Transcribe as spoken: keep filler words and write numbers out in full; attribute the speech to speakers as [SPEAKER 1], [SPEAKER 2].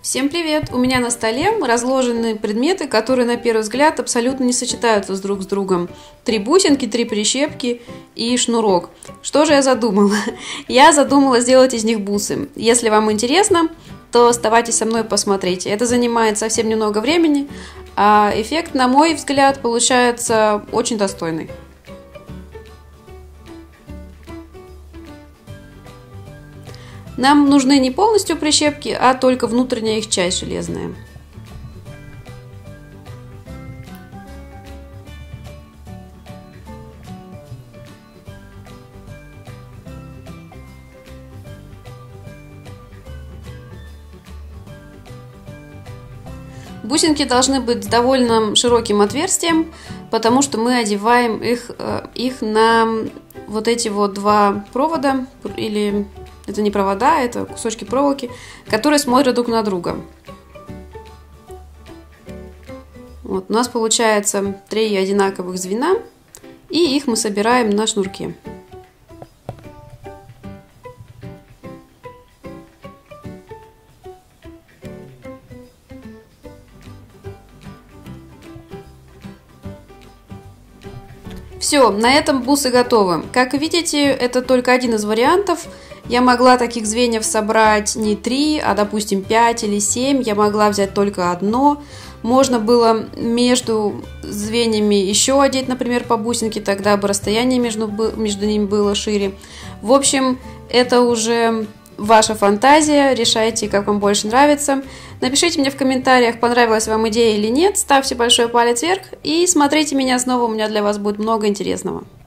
[SPEAKER 1] Всем привет! У меня на столе разложены предметы, которые на первый взгляд абсолютно не сочетаются с друг с другом. Три бусинки, три прищепки и шнурок. Что же я задумала? Я задумала сделать из них бусы. Если вам интересно, то оставайтесь со мной, посмотрите. Это занимает совсем немного времени, а эффект, на мой взгляд, получается очень достойный. Нам нужны не полностью прищепки, а только внутренняя их часть железная. Бусинки должны быть с довольно широким отверстием, потому что мы одеваем их, их на вот эти вот два провода, или это не провода, это кусочки проволоки, которые смотрят друг на друга. Вот, у нас получается три одинаковых звена, и их мы собираем на шнурке. Все, на этом бусы готовы. Как видите, это только один из вариантов. Я могла таких звеньев собрать не три, а, допустим, пять или семь. Я могла взять только одно. Можно было между звеньями еще одеть, например, по бусинке, тогда бы расстояние между, между ними было шире. В общем, это уже ваша фантазия. Решайте, как вам больше нравится. Напишите мне в комментариях, понравилась вам идея или нет. Ставьте большой палец вверх и смотрите меня снова, у меня для вас будет много интересного.